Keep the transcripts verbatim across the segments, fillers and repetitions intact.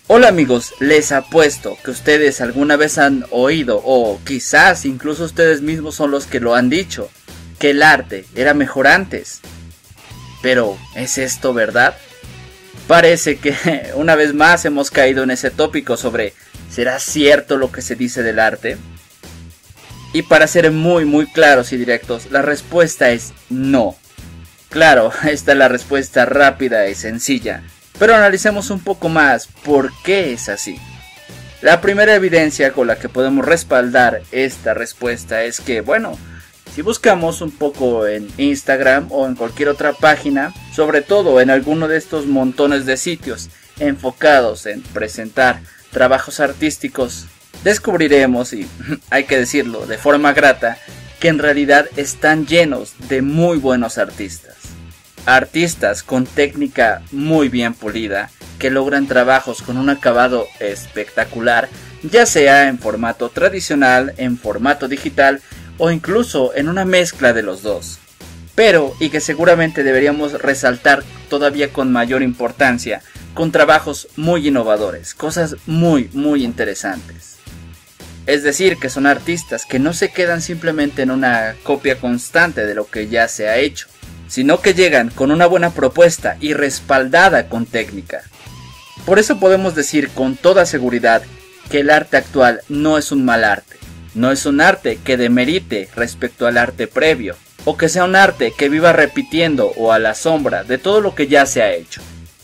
Hola amigos, les apuesto que ustedes alguna vez han oído, o quizás incluso ustedes mismos son los que lo han dicho, que el arte era mejor antes. Pero, ¿es esto verdad? Parece que una vez más hemos caído en ese tópico sobre ¿será cierto lo que se dice del arte? Y para ser muy muy claros y directos, la respuesta es no. Claro, esta es la respuesta rápida y sencilla. Pero analicemos un poco más por qué es así. La primera evidencia con la que podemos respaldar esta respuesta es que, bueno, si buscamos un poco en Instagram o en cualquier otra página, sobre todo en alguno de estos montones de sitios enfocados en presentar trabajos artísticos, descubriremos, y hay que decirlo de forma grata, que en realidad están llenos de muy buenos artistas. Artistas con técnica muy bien pulida, que logran trabajos con un acabado espectacular, ya sea en formato tradicional, en formato digital o incluso en una mezcla de los dos. Pero, y que seguramente deberíamos resaltar todavía con mayor importancia, con trabajos muy innovadores, cosas muy muy interesantes. Es decir, que son artistas que no se quedan simplemente en una copia constante de lo que ya se ha hecho, sino que llegan con una buena propuesta y respaldada con técnica. Por eso podemos decir con toda seguridad que el arte actual no es un mal arte, no es un arte que demerite respecto al arte previo, o que sea un arte que viva repitiendo o a la sombra de todo lo que ya se ha hecho.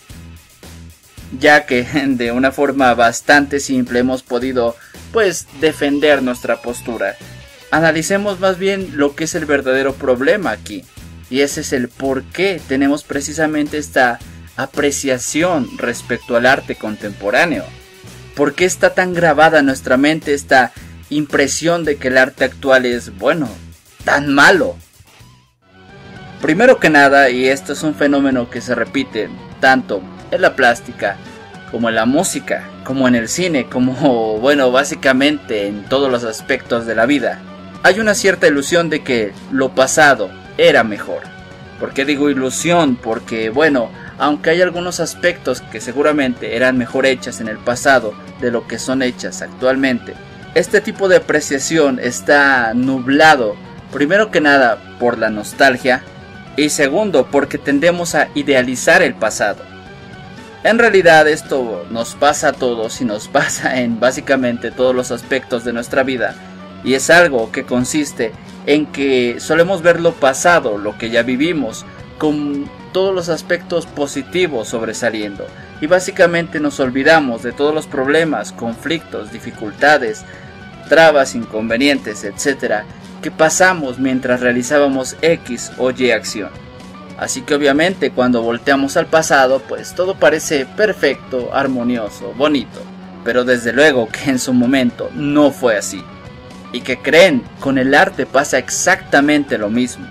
Ya que de una forma bastante simple hemos podido, pues, defender nuestra postura, analicemos más bien lo que es el verdadero problema aquí. Y ese es el por qué tenemos precisamente esta apreciación respecto al arte contemporáneo. ¿Por qué está tan grabada en nuestra mente esta impresión de que el arte actual es, bueno, tan malo? Primero que nada, y esto es un fenómeno que se repite tanto en la plástica, como en la música, como en el cine, como, bueno, básicamente en todos los aspectos de la vida, hay una cierta ilusión de que lo pasado era mejor. ¿Por qué digo ilusión? Porque, bueno, aunque hay algunos aspectos que seguramente eran mejor hechas en el pasado de lo que son hechas actualmente, este tipo de apreciación está nublado, primero que nada, por la nostalgia, y segundo, porque tendemos a idealizar el pasado. En realidad esto nos pasa a todos y nos pasa en básicamente todos los aspectos de nuestra vida, y es algo que consiste en que solemos ver lo pasado, lo que ya vivimos, con todos los aspectos positivos sobresaliendo, y básicamente nos olvidamos de todos los problemas, conflictos, dificultades, trabas, inconvenientes, etcétera, que pasamos mientras realizábamos X o Y acción. Así que obviamente cuando volteamos al pasado, pues todo parece perfecto, armonioso, bonito, pero desde luego que en su momento no fue así. ¿Y que creen? Con el arte pasa exactamente lo mismo.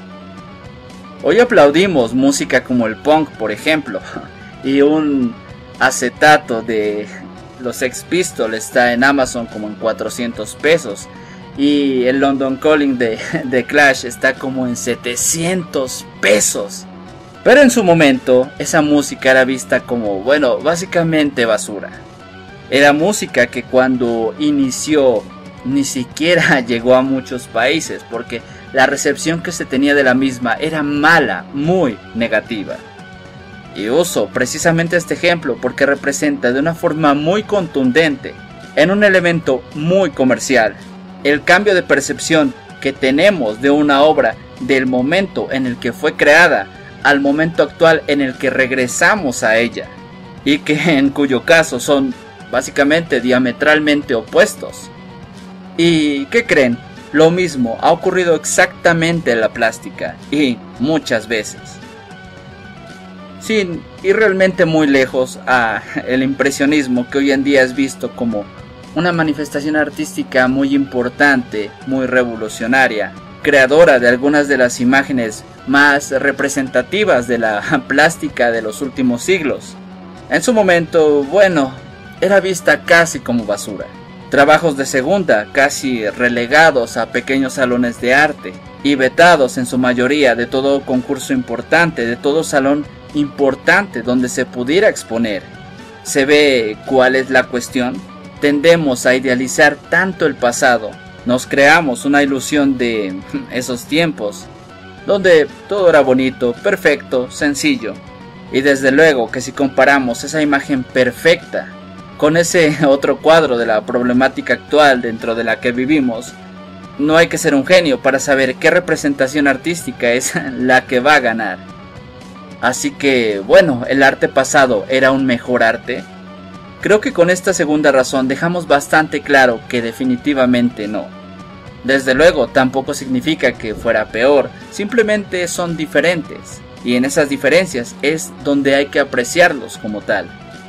Hoy aplaudimos música como el punk, por ejemplo, y un acetato de los Sex Pistols está en Amazon como en cuatrocientos pesos, y el London Calling de, de Clash está como en setecientos pesos. Pero en su momento esa música era vista como, bueno, básicamente basura. Era música que cuando inició ni siquiera llegó a muchos países, porque la recepción que se tenía de la misma era mala, muy negativa. Y uso precisamente este ejemplo porque representa de una forma muy contundente, en un elemento muy comercial, el cambio de percepción que tenemos de una obra del momento en el que fue creada al momento actual en el que regresamos a ella, y que en cuyo caso son básicamente diametralmente opuestos. ¿Y qué creen? Lo mismo ha ocurrido exactamente en la plástica, y muchas veces. Sin ir realmente muy lejos a el impresionismo, que hoy en día es visto como una manifestación artística muy importante, muy revolucionaria, creadora de algunas de las imágenes más representativas de la plástica de los últimos siglos. En su momento, bueno, era vista casi como basura. Trabajos de segunda, casi relegados a pequeños salones de arte, y vetados en su mayoría de todo concurso importante, de todo salón importante donde se pudiera exponer. ¿Se ve cuál es la cuestión? Tendemos a idealizar tanto el pasado, nos creamos una ilusión de esos tiempos, donde todo era bonito, perfecto, sencillo. Y desde luego que si comparamos esa imagen perfecta con ese otro cuadro de la problemática actual dentro de la que vivimos, no hay que ser un genio para saber qué representación artística es la que va a ganar. Así que, bueno, ¿el arte pasado era un mejor arte? Creo que con esta segunda razón dejamos bastante claro que definitivamente no. Desde luego tampoco significa que fuera peor, simplemente son diferentes, y en esas diferencias es donde hay que apreciarlos como tal.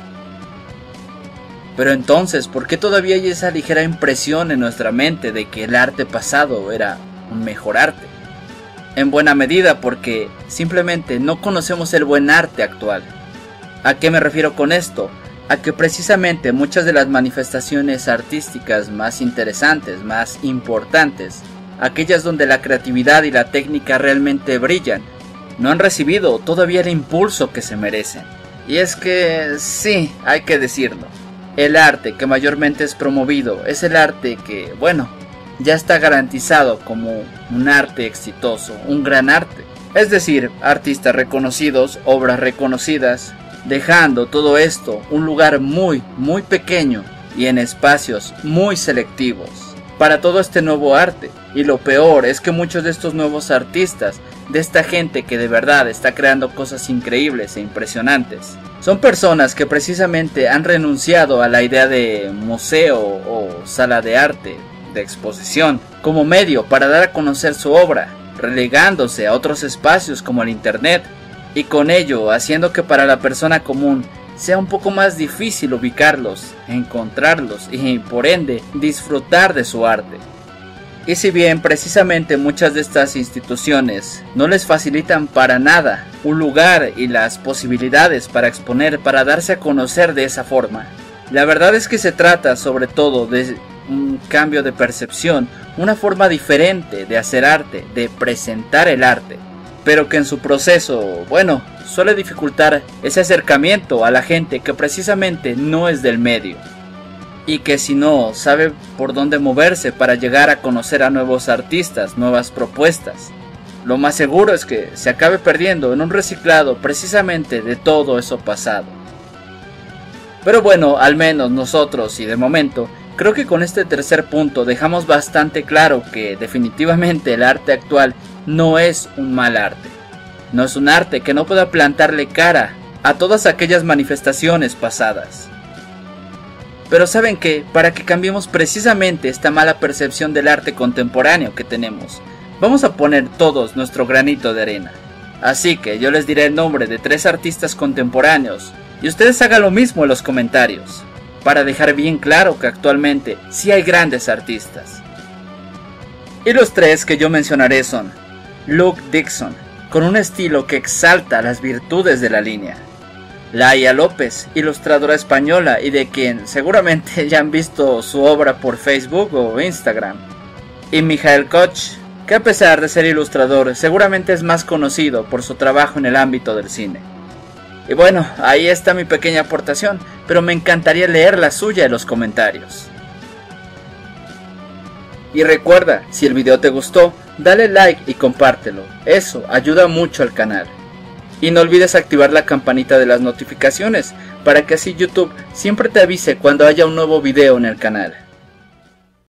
Pero entonces, ¿por qué todavía hay esa ligera impresión en nuestra mente de que el arte pasado era un mejor arte? En buena medida porque simplemente no conocemos el buen arte actual. ¿A qué me refiero con esto? A que precisamente muchas de las manifestaciones artísticas más interesantes, más importantes, aquellas donde la creatividad y la técnica realmente brillan, no han recibido todavía el impulso que se merecen. Y es que sí, hay que decirlo. El arte que mayormente es promovido es el arte que, bueno, ya está garantizado como un arte exitoso, un gran arte. Es decir, artistas reconocidos, obras reconocidas, dejando todo esto un lugar muy, muy pequeño y en espacios muy selectivos para todo este nuevo arte. Y lo peor es que muchos de estos nuevos artistas, de esta gente que de verdad está creando cosas increíbles e impresionantes, son personas que precisamente han renunciado a la idea de museo o sala de arte, de exposición, como medio para dar a conocer su obra, relegándose a otros espacios como el internet, y con ello haciendo que para la persona común sea un poco más difícil ubicarlos, encontrarlos y por ende disfrutar de su arte. Y si bien precisamente muchas de estas instituciones no les facilitan para nada un lugar y las posibilidades para exponer, para darse a conocer de esa forma, la verdad es que se trata sobre todo de un cambio de percepción, una forma diferente de hacer arte, de presentar el arte, pero que en su proceso, bueno, suele dificultar ese acercamiento a la gente que precisamente no es del medio, y que si no sabe por dónde moverse para llegar a conocer a nuevos artistas, nuevas propuestas, lo más seguro es que se acabe perdiendo en un reciclado precisamente de todo eso pasado. Pero bueno, al menos nosotros y de momento, creo que con este tercer punto dejamos bastante claro que definitivamente el arte actual no es un mal arte. No es un arte que no pueda plantarle cara a todas aquellas manifestaciones pasadas. Pero ¿saben qué? Para que cambiemos precisamente esta mala percepción del arte contemporáneo que tenemos, vamos a poner todos nuestro granito de arena. Así que yo les diré el nombre de tres artistas contemporáneos y ustedes hagan lo mismo en los comentarios, para dejar bien claro que actualmente sí hay grandes artistas. Y los tres que yo mencionaré son Luke Dixon, con un estilo que exalta las virtudes de la línea; Laia López, ilustradora española y de quien seguramente ya han visto su obra por Facebook o Instagram; y Michael Koch, que a pesar de ser ilustrador seguramente es más conocido por su trabajo en el ámbito del cine. Y bueno, ahí está mi pequeña aportación, pero me encantaría leer la suya en los comentarios. Y recuerda, si el video te gustó, dale like y compártelo, eso ayuda mucho al canal. Y no olvides activar la campanita de las notificaciones, para que así YouTube siempre te avise cuando haya un nuevo video en el canal.